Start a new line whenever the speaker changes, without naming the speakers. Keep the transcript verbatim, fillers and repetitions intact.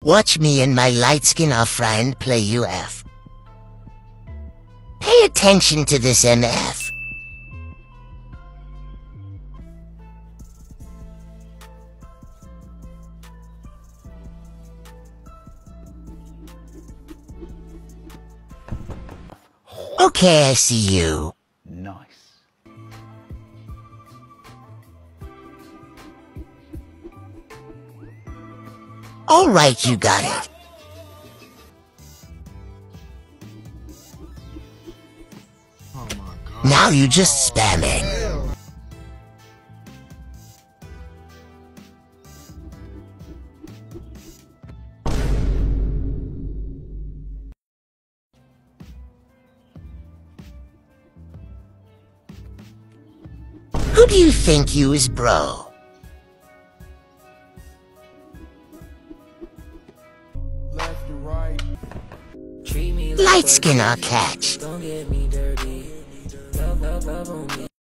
Watch me and my Lightskin friend play U F. Pay attention to this M F. Okay, I see you.
Nice.
All right, you got it.
Oh my God.
Now you just spamming. Who do you think you is, bro?
Left to right.
Lightskin or catch.
Don't get me dirty. Love, love, love on me.